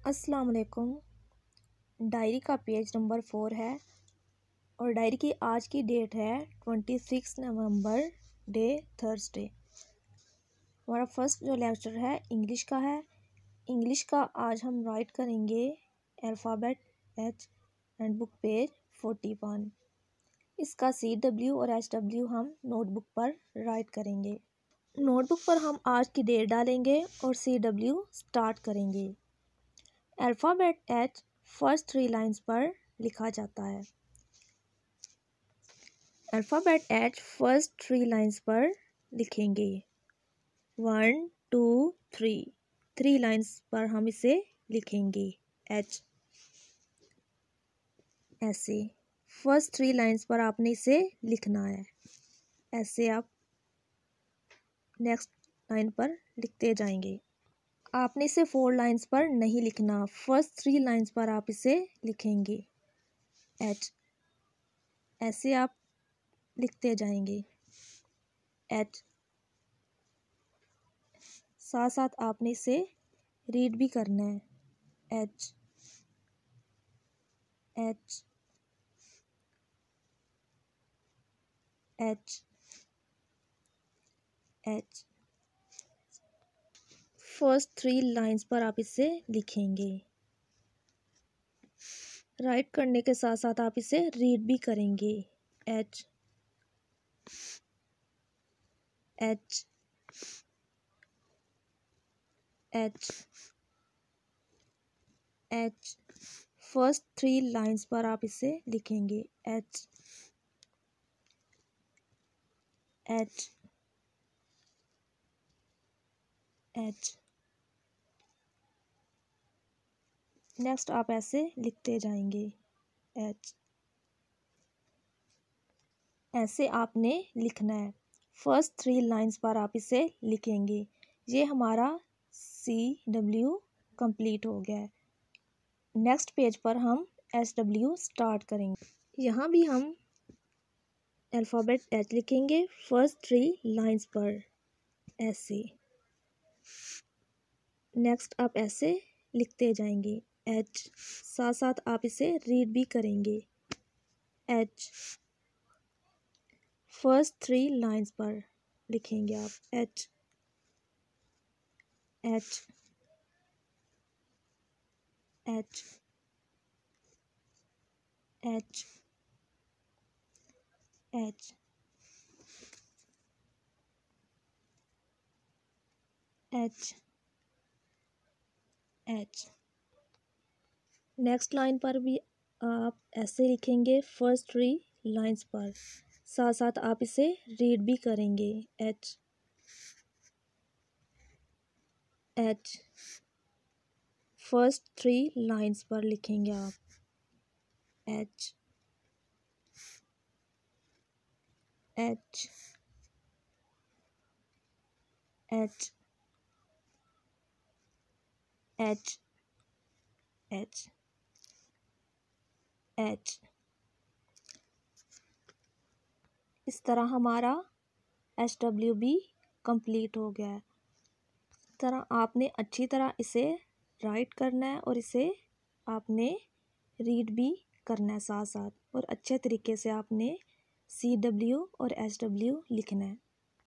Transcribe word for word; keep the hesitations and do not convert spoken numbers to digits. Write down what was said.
अस्सलाम वालेकुम। डायरी का पेज नंबर फोर है और डायरी की आज की डेट है twenty six November, day Thursday. हमारा फर्स्ट जो लेक्चर है इंग्लिश का है। इंग्लिश का आज हम राइट करेंगे alphabet H and book page forty one. इसका सी डब्ल्यू और एच डब्ल्यू हम नोटबुक पर राइट करेंगे। नोटबुक पर हम आज की डेट डालेंगे और सी डब्ल्यू स्टार्ट करेंगे। Alphabet H first three lines पर लिखा जाता है। Alphabet H first three lines पर लिखेंगे। One two three three lines पर हम इसे लिखेंगे एच। ऐसे फर्स्ट थ्री लाइंस पर आपने इसे लिखना है। ऐसे आप नेक्स्ट लाइन पर लिखते जाएंगे। आपने इसे फोर लाइंस पर नहीं लिखना, फर्स्ट थ्री लाइंस पर आप इसे लिखेंगे एच। ऐसे आप लिखते जाएंगे एच। साथ साथ आपने इसे रीड भी करना है H H H H. First three lines पर आप इसे लिखेंगे। राइट करने के साथ साथ आप इसे रीड भी करेंगे H H H H. First three lines पर आप इसे लिखेंगे एच एच एच। नेक्स्ट आप ऐसे लिखते जाएंगे एच। ऐसे आपने लिखना है। फर्स्ट थ्री लाइंस पर आप इसे लिखेंगे। ये हमारा सी डब्ल्यू कंप्लीट हो गया है। नेक्स्ट पेज पर हम एस डब्ल्यू स्टार्ट करेंगे। यहाँ भी हम अल्फ़ाबेट एच लिखेंगे फर्स्ट थ्री लाइंस पर ऐसे। नेक्स्ट आप ऐसे लिखते जाएंगे एच। साथ साथ आप इसे रीड भी करेंगे एच। फर्स्ट थ्री लाइंस पर लिखेंगे आप H H H H H H H. Next line पर भी आप ऐसे लिखेंगे फर्स्ट थ्री लाइंस पर। साथ साथ आप इसे रीड भी करेंगे H H. First three lines पर लिखेंगे आप H H H H H H. इस तरह हमारा एच डब्ल्यू भी कंप्लीट हो गया है। इस तरह आपने अच्छी तरह इसे राइट करना है और इसे आपने रीड भी करना है साथ साथ, और अच्छे तरीके से आपने सी डब्ल्यू और एच डब्ल्यू लिखना है।